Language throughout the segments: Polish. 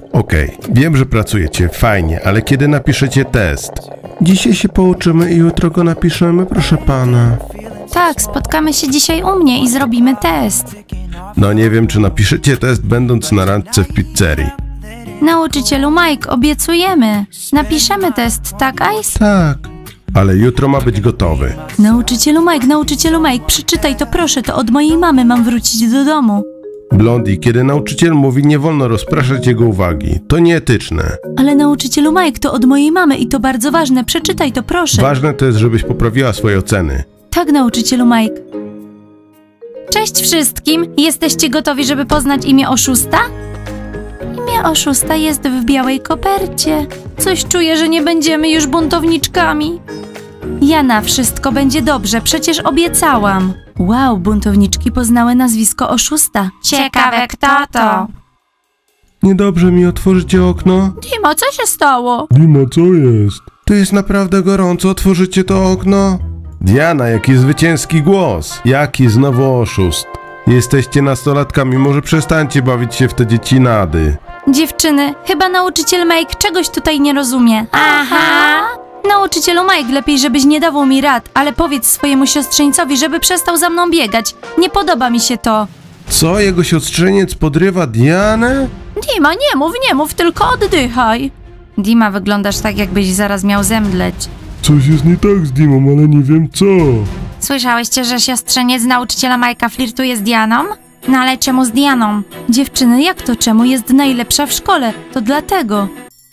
Okej, wiem, że pracujecie, fajnie, ale kiedy napiszecie test? Dzisiaj się pouczymy i jutro go napiszemy, proszę pana. Tak, spotkamy się dzisiaj u mnie i zrobimy test. No nie wiem, czy napiszecie test, będąc na randce w pizzerii. Nauczycielu Mike, obiecujemy. Napiszemy test, tak, Ice? Tak. Ale jutro ma być gotowy. Nauczycielu Mike, przeczytaj to proszę, to od mojej mamy mam wrócić do domu. Blondie, kiedy nauczyciel mówi, nie wolno rozpraszać jego uwagi. To nieetyczne. Ale nauczycielu Mike, to od mojej mamy i to bardzo ważne, przeczytaj to proszę. Ważne to jest, żebyś poprawiła swoje oceny. Tak, nauczycielu Mike. Cześć wszystkim, jesteście gotowi, żeby poznać imię oszusta? Imię oszusta jest w białej kopercie. Coś czuję, że nie będziemy już buntowniczkami. Jana, wszystko będzie dobrze, przecież obiecałam. Wow, buntowniczki poznały nazwisko oszusta. Ciekawe, kto to? Niedobrze mi otworzycie okno? Dima, co się stało? Dima, co jest? Tu jest naprawdę gorąco, otworzycie to okno? Diana, jaki zwycięski głos. Jaki znowu oszust. Jesteście nastolatkami, może przestańcie bawić się w te dziecinady. Dziewczyny, chyba nauczyciel Mike czegoś tutaj nie rozumie. Aha! Nauczycielu Mike, lepiej żebyś nie dawał mi rad, ale powiedz swojemu siostrzeńcowi, żeby przestał za mną biegać. Nie podoba mi się to. Co, jego siostrzeniec podrywa Dianę? Dima, nie mów, tylko oddychaj. Dima, wyglądasz tak, jakbyś zaraz miał zemdleć. Coś jest nie tak z Dimą, ale nie wiem co. Słyszałyście, że siostrzeniec nauczyciela Majka flirtuje z Dianą? No ale czemu z Dianą? Dziewczyny, jak to czemu? Jest najlepsza w szkole, to dlatego.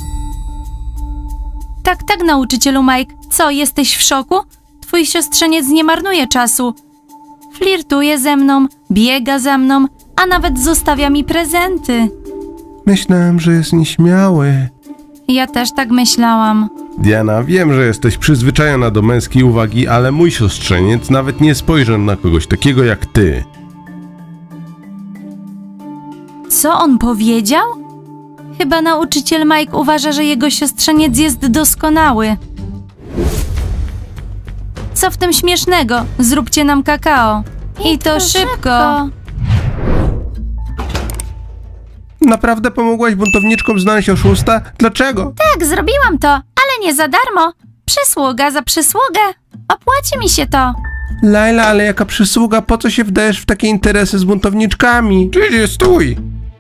Tak, nauczycielu Mike. Co, jesteś w szoku? Twój siostrzeniec nie marnuje czasu. Flirtuje ze mną, biega za mną, a nawet zostawia mi prezenty. Myślałem, że jest nieśmiały. Ja też tak myślałam. Diana, wiem, że jesteś przyzwyczajona do męskiej uwagi, ale mój siostrzeniec nawet nie spojrzy na kogoś takiego jak ty. Co on powiedział? Chyba nauczyciel Mike uważa, że jego siostrzeniec jest doskonały. Co w tym śmiesznego? Zróbcie nam kakao. I to szybko. Naprawdę pomogłaś buntowniczkom znaleźć oszusta? Dlaczego? Tak, zrobiłam to, ale nie za darmo. Przysługa za przysługę. Opłaci mi się to. Laila, ale jaka przysługa? Po co się wdajesz w takie interesy z buntowniczkami? Czyli stój!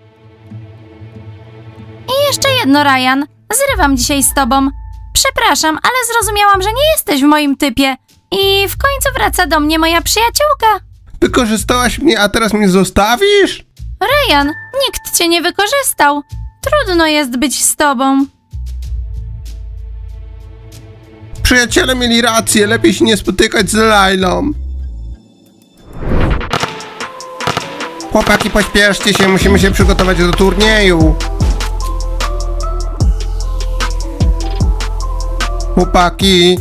I jeszcze jedno, Ryan. Zrywam dzisiaj z tobą. Przepraszam, ale zrozumiałam, że nie jesteś w moim typie. I w końcu wraca do mnie moja przyjaciółka. Wykorzystałaś mnie, a teraz mnie zostawisz? Ryan, nikt cię nie wykorzystał. Trudno jest być z tobą. Przyjaciele mieli rację, lepiej się nie spotykać z Lailą. Chłopaki, pośpieszcie się, musimy się przygotować do turnieju. Chłopaki.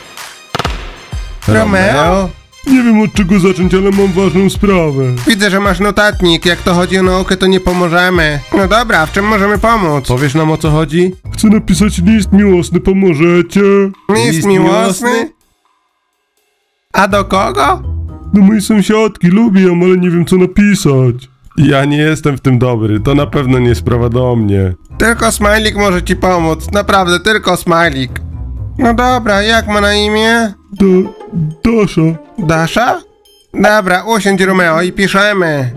Romeo? Nie wiem od czego zacząć, ale mam ważną sprawę. Widzę, że masz notatnik. Jak to chodzi o naukę, to nie pomożemy. No dobra, w czym możemy pomóc? Powiesz nam, o co chodzi? Chcę napisać list miłosny, pomożecie? List miłosny? A do kogo? Do mojej sąsiadki, lubię ją, ale nie wiem co napisać. Ja nie jestem w tym dobry, to na pewno nie sprawa do mnie. Tylko Smajlik może ci pomóc, naprawdę, tylko Smajlik. No dobra, jak ma na imię? Dasza. Dasza? Dobra, usiądź Romeo i piszemy.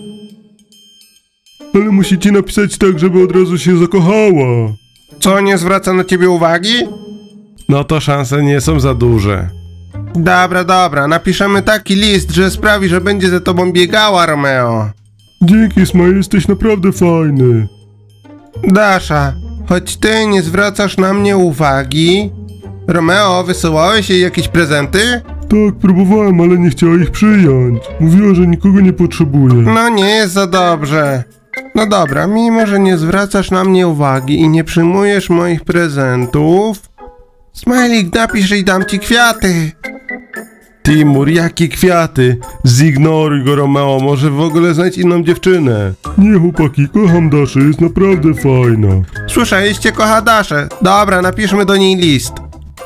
Ale musicie napisać tak, żeby od razu się zakochała. Co, nie zwraca na ciebie uwagi? No to szanse nie są za duże. Dobra, napiszemy taki list, że sprawi, że będzie za tobą biegała, Romeo. Dzięki, Smile, jesteś naprawdę fajny. Dasza, choć ty nie zwracasz na mnie uwagi. Romeo, wysyłałeś jej jakieś prezenty? Tak, próbowałem, ale nie chciała ich przyjąć. Mówiła, że nikogo nie potrzebuje. No nie jest za dobrze. No dobra, mimo że nie zwracasz na mnie uwagi i nie przyjmujesz moich prezentów, Smajlik, napisz i dam ci kwiaty. Timur, jakie kwiaty? Zignoruj go, Romeo, może w ogóle znajdź inną dziewczynę. Nie, chłopaki, kocham Daszę, jest naprawdę fajna. Słyszeliście, kocha Daszę. Dobra, napiszmy do niej list.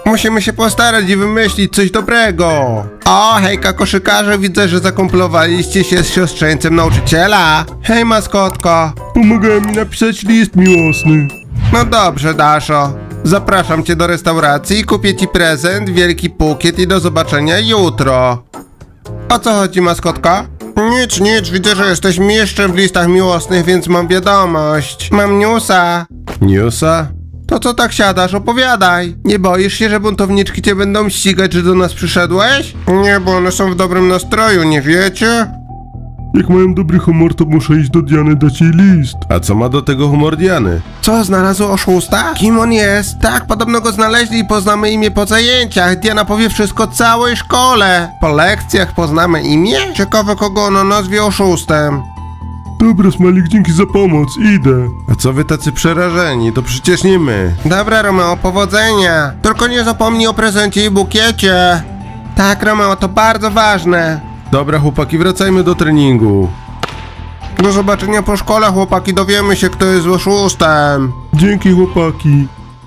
Musimy się postarać i wymyślić coś dobrego. O, hejka koszykarze, widzę, że zakumplowaliście się z siostrzeńcem nauczyciela. Hej maskotko. Pomagałem mi napisać list miłosny. No dobrze, Daszo. Zapraszam cię do restauracji i kupię ci prezent, wielki bukiet i do zobaczenia jutro. O co chodzi, maskotka? Nic, widzę, że jesteś mistrzem w listach miłosnych, więc mam wiadomość. Mam newsa. Newsa? To co tak siadasz? Opowiadaj. Nie boisz się, że buntowniczki cię będą ścigać, że do nas przyszedłeś? Nie, bo one są w dobrym nastroju, nie wiecie? Jak mają dobry humor, to muszę iść do Diany dać jej list. A co ma do tego humor Diany? Co, znalazł oszusta? Kim on jest? Tak, podobno go znaleźli i poznamy imię po zajęciach. Diana powie wszystko całej szkole. Po lekcjach poznamy imię? Ciekawe, kogo ona nazwie oszustem. Dobra, Smajlik, dzięki za pomoc, idę. A co wy tacy przerażeni? To przecież nie my. Dobra, Romeo, powodzenia. Tylko nie zapomnij o prezencie i bukiecie. Tak, Romeo, to bardzo ważne. Dobra, chłopaki, wracajmy do treningu. Do zobaczenia po szkole, chłopaki, dowiemy się, kto jest oszustem. Dzięki, chłopaki.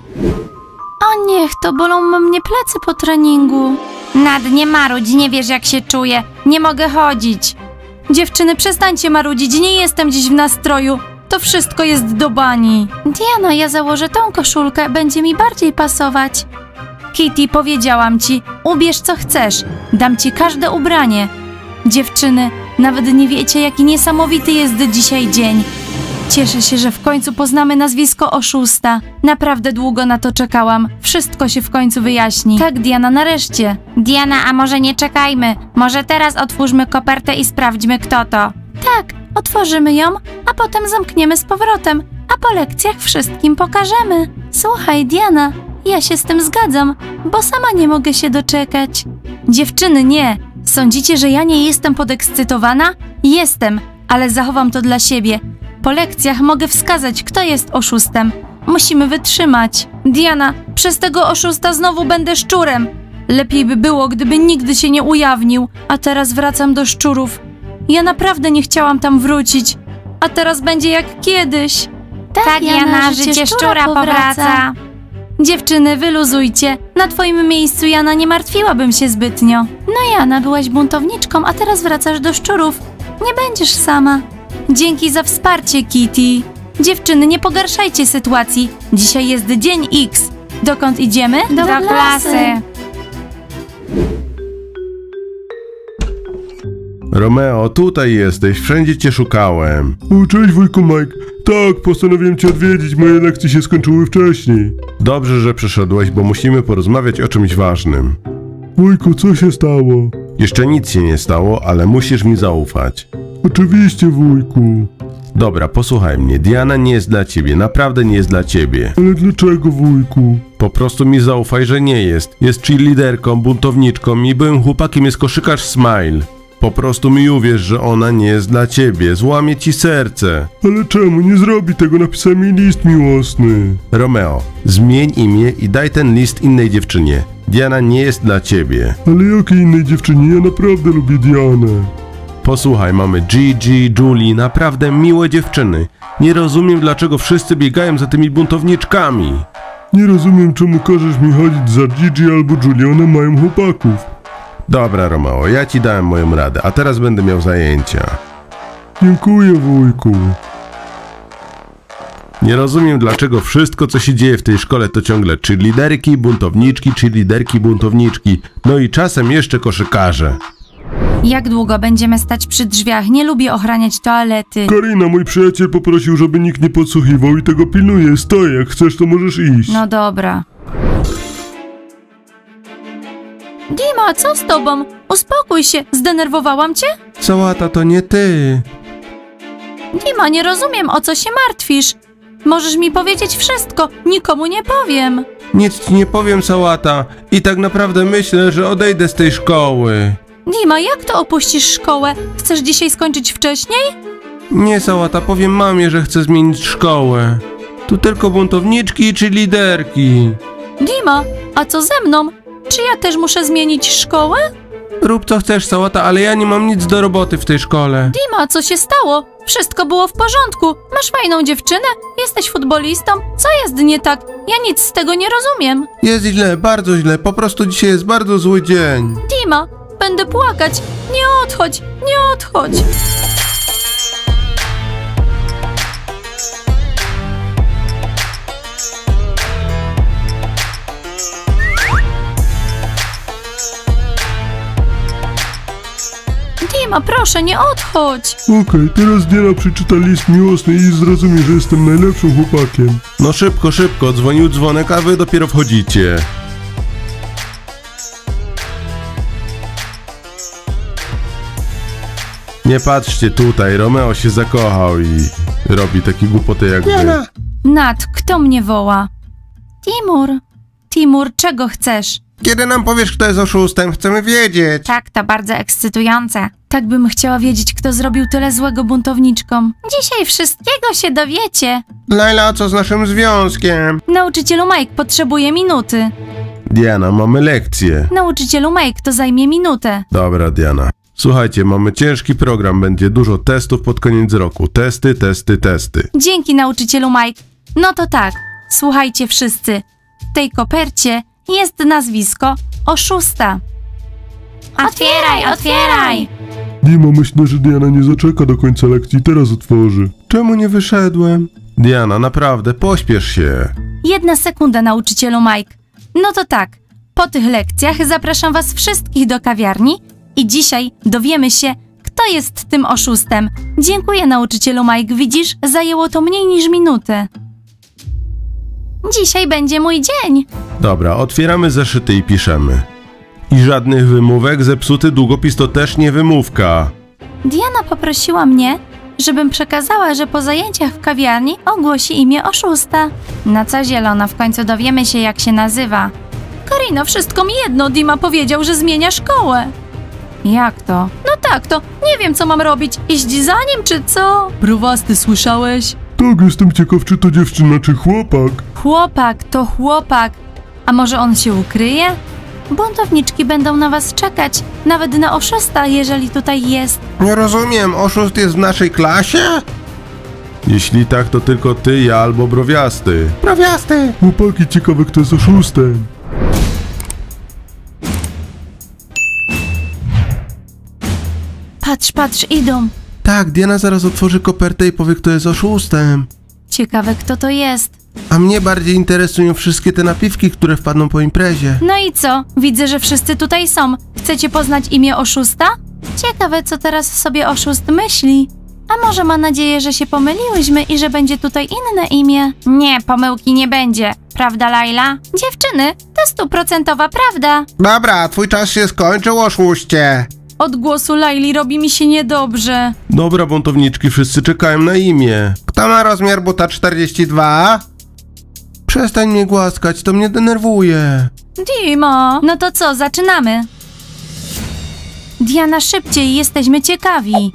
O niech to, bolą mnie plecy po treningu. Nad, nie marudź, nie wiesz jak się czuję. Nie mogę chodzić. Dziewczyny, przestańcie marudzić, nie jestem dziś w nastroju. To wszystko jest do bani. Diana, ja założę tą koszulkę, będzie mi bardziej pasować. Kitty, powiedziałam ci, ubierz co chcesz. Dam ci każde ubranie. Dziewczyny, nawet nie wiecie, jaki niesamowity jest dzisiaj dzień. Cieszę się, że w końcu poznamy nazwisko oszusta. Naprawdę długo na to czekałam. Wszystko się w końcu wyjaśni. Tak, Diana, nareszcie. Diana, a może nie czekajmy? Może teraz otwórzmy kopertę i sprawdźmy, kto to. Tak, otworzymy ją, a potem zamkniemy z powrotem. A po lekcjach wszystkim pokażemy. Słuchaj, Diana, ja się z tym zgadzam, bo sama nie mogę się doczekać. Dziewczyny, nie. Sądzicie, że ja nie jestem podekscytowana? Jestem, ale zachowam to dla siebie. Po lekcjach mogę wskazać, kto jest oszustem. Musimy wytrzymać. Diana, przez tego oszusta znowu będę szczurem. Lepiej by było, gdyby nigdy się nie ujawnił. A teraz wracam do szczurów. Ja naprawdę nie chciałam tam wrócić. A teraz będzie jak kiedyś. Tak, Jana, życie szczura powraca. Dziewczyny, wyluzujcie. Na twoim miejscu, Jana, nie martwiłabym się zbytnio. No Jana, byłaś buntowniczką, a teraz wracasz do szczurów. Nie będziesz sama. Dzięki za wsparcie, Kitty. Dziewczyny, nie pogarszajcie sytuacji. Dzisiaj jest dzień X. Dokąd idziemy? Do klasy. Romeo, tutaj jesteś, wszędzie cię szukałem. O, cześć, wujku Mike. Tak, postanowiłem cię odwiedzić, moje lekcje się skończyły wcześniej. Dobrze, że przyszedłeś, bo musimy porozmawiać o czymś ważnym. Wujku, co się stało? Jeszcze nic się nie stało, ale musisz mi zaufać. Oczywiście, wujku. Dobra, posłuchaj mnie, Diana nie jest dla ciebie, naprawdę nie jest dla ciebie. Ale dlaczego, wujku? Po prostu mi zaufaj, że nie jest. Jest cheerleaderką, buntowniczką i byłym chłopakiem jest koszykarz Smile. Po prostu mi uwierz, że ona nie jest dla ciebie, złamie ci serce. Ale czemu? Nie zrobi tego, napisałem mi list miłosny. Romeo, zmień imię i daj ten list innej dziewczynie. Diana nie jest dla ciebie. Ale jakiej innej dziewczynie? Ja naprawdę lubię Dianę. Posłuchaj, mamy Gigi, Julie, naprawdę miłe dziewczyny. Nie rozumiem, dlaczego wszyscy biegają za tymi buntowniczkami. Nie rozumiem, czemu każesz mi chodzić za Gigi albo Julie, one mają chłopaków. Dobra, Romeo, ja ci dałem moją radę, a teraz będę miał zajęcia. Dziękuję, wujku. Nie rozumiem, dlaczego wszystko, co się dzieje w tej szkole, to ciągle cheerleaderki, buntowniczki, cheerleaderki, buntowniczki. No i czasem jeszcze koszykarze. Jak długo będziemy stać przy drzwiach? Nie lubię ochraniać toalety. Karina, mój przyjaciel poprosił, żeby nikt nie podsłuchiwał i tego pilnuje. Stoj, jak chcesz, to możesz iść. No dobra. Dima, co z tobą? Uspokój się, zdenerwowałam cię? Sałata, to nie ty. Dima, nie rozumiem, o co się martwisz. Możesz mi powiedzieć wszystko, nikomu nie powiem. Nic ci nie powiem, Sałata. I tak naprawdę myślę, że odejdę z tej szkoły. Dima, jak to opuścisz szkołę? Chcesz dzisiaj skończyć wcześniej? Nie, Sałata, powiem mamie, że chcę zmienić szkołę. Tu tylko buntowniczki czy liderki. Dima, a co ze mną? Czy ja też muszę zmienić szkołę? Rób co chcesz, Sałata, ale ja nie mam nic do roboty w tej szkole. Dima, co się stało? Wszystko było w porządku. Masz fajną dziewczynę, jesteś futbolistą? Co jest nie tak? Ja nic z tego nie rozumiem. Jest źle, bardzo źle, po prostu dzisiaj jest bardzo zły dzień. Dima, będę płakać. Nie odchodź, nie odchodź. Dima, proszę, nie odchodź. Okej, teraz Diana przeczyta list miłosny i zrozumie, że jestem najlepszym chłopakiem. No szybko, szybko, dzwonił dzwonek, a wy dopiero wchodzicie. Nie patrzcie tutaj, Romeo się zakochał i robi takie głupoty jak wy. Nat, kto mnie woła? Timur, czego chcesz? Kiedy nam powiesz, kto jest oszustem, chcemy wiedzieć. Tak, to bardzo ekscytujące. Tak bym chciała wiedzieć, kto zrobił tyle złego buntowniczkom. Dzisiaj wszystkiego się dowiecie. Laila, co z naszym związkiem? Nauczycielu Mike potrzebuje minuty. Diana, mamy lekcję. Nauczycielu Mike, to zajmie minutę. Dobra, Diana. Słuchajcie, mamy ciężki program, będzie dużo testów pod koniec roku. Testy, testy, testy. Dzięki, nauczycielu Mike. No to tak, słuchajcie wszyscy. W tej kopercie jest nazwisko oszusta. Otwieraj, otwieraj! Dima, myślę, że Diana nie zaczeka do końca lekcji, teraz otworzy. Czemu nie wyszedłem? Diana, naprawdę, pośpiesz się. 1 sekunda, nauczycielu Mike. No to tak, po tych lekcjach zapraszam was wszystkich do kawiarni i dzisiaj dowiemy się, kto jest tym oszustem. Dziękuję, nauczycielu Mike, widzisz, zajęło to mniej niż minutę. Dzisiaj będzie mój dzień. Dobra, otwieramy zeszyty i piszemy. I żadnych wymówek, zepsuty długopis to też nie wymówka. Diana poprosiła mnie, żebym przekazała, że po zajęciach w kawiarni ogłosi imię oszusta. Na co zielona, w końcu dowiemy się, jak się nazywa. Karino, wszystko mi jedno, Dima powiedział, że zmienia szkołę. Jak to? No tak, to nie wiem, co mam robić. Iść za nim, czy co? Browasty, słyszałeś? Tak, jestem ciekaw, czy to dziewczyna, czy chłopak. Chłopak to chłopak. A może on się ukryje? Buntowniczki będą na was czekać, nawet na oszusta, jeżeli tutaj jest. Nie rozumiem, oszust jest w naszej klasie? Jeśli tak, to tylko ty, ja albo Browiasty. Browiasty! Chłopaki, ciekawe, kto jest oszustem. Patrz, idą. Tak, Diana zaraz otworzy kopertę i powie, kto jest oszustem. Ciekawe, kto to jest. A mnie bardziej interesują wszystkie te napiwki, które wpadną po imprezie. No i co? Widzę, że wszyscy tutaj są. Chcecie poznać imię oszusta? Ciekawe, co teraz sobie oszust myśli. A może ma nadzieję, że się pomyliłyśmy i że będzie tutaj inne imię? Nie, pomyłki nie będzie. Prawda, Laila? Dziewczyny, to 100% prawda. Dobra, twój czas się skończył, oszuście. Od głosu Laili robi mi się niedobrze. Dobra, buntowniczki, wszyscy czekają na imię. Kto ma rozmiar buta 42? Przestań mnie głaskać, to mnie denerwuje. Dima! No to co, zaczynamy? Diana, szybciej, jesteśmy ciekawi.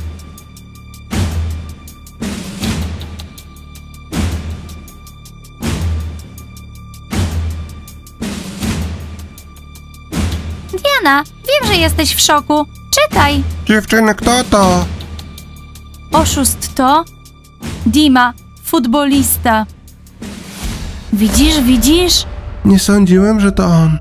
Diana, wiem, że jesteś w szoku. Czytaj. Dziewczyny, kto to? Oszust to Dima, futbolista. Widzisz? Nie sądziłem, że to on.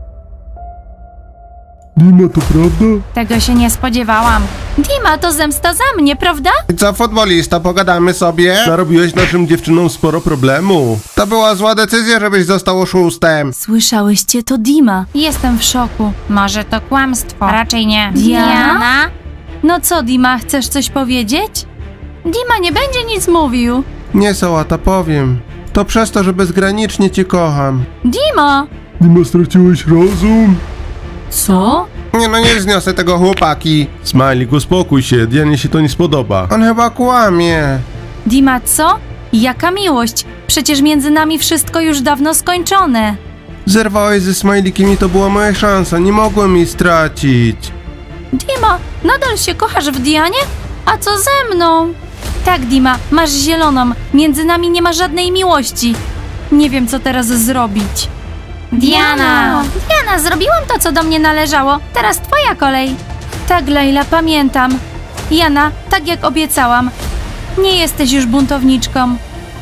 Dima, to prawda? Tego się nie spodziewałam. Dima, to zemsta za mnie, prawda? I co, futbolista, pogadamy sobie? Narobiłeś naszym dziewczynom sporo problemu. To była zła decyzja, żebyś został oszustem. Słyszałyście, to Dima. Jestem w szoku. Może to kłamstwo. Raczej nie. Diana? No co, Dima, chcesz coś powiedzieć? Dima nie będzie nic mówił. Nie, Sałata, powiem. To przez to, że bezgranicznie cię kocham. Dima! Dima, straciłeś rozum? Co? Nie zniosę tego, chłopaki. Smajlik, uspokój się, Dianie się to nie spodoba. On chyba kłamie. Dima, co? Jaka miłość? Przecież między nami wszystko już dawno skończone. Zerwałeś ze Smajlikiem i to była moja szansa, nie mogłem jej stracić. Dima, nadal się kochasz w Dianie? A co ze mną? Tak, Dima, masz zieloną. Między nami nie ma żadnej miłości. Nie wiem, co teraz zrobić. Diana, zrobiłam to, co do mnie należało. Teraz twoja kolej. Tak, Laila, pamiętam. Jana, tak jak obiecałam. Nie jesteś już buntowniczką.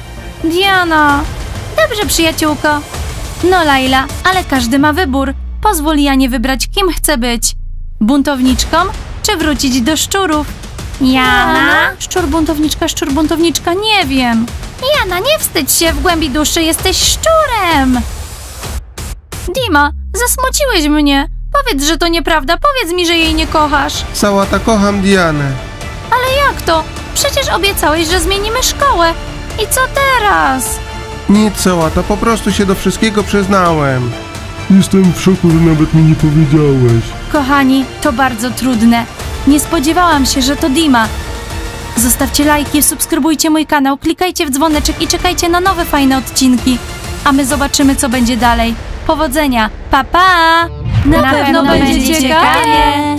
Diana. Dobrze, przyjaciółko. No, Laila, ale każdy ma wybór. Pozwól Janie wybrać, kim chce być. Buntowniczką, czy wrócić do szczurów? Jana? Szczur, buntowniczka, nie wiem. Jana, nie wstydź się, w głębi duszy jesteś szczurem. Dima, zasmuciłeś mnie. Powiedz, że to nieprawda, powiedz mi, że jej nie kochasz. Sałata, kocham Dianę. Ale jak to? Przecież obiecałeś, że zmienimy szkołę. I co teraz? Nic, Sałata, po prostu się do wszystkiego przyznałem. Jestem w szoku, że nawet mi nie powiedziałeś. Kochani, to bardzo trudne. Nie spodziewałam się, że to Dima. Zostawcie lajki, subskrybujcie mój kanał, klikajcie w dzwoneczek i czekajcie na nowe fajne odcinki. A my zobaczymy, co będzie dalej. Powodzenia! Pa, pa! Na pewno będzie ciekawie!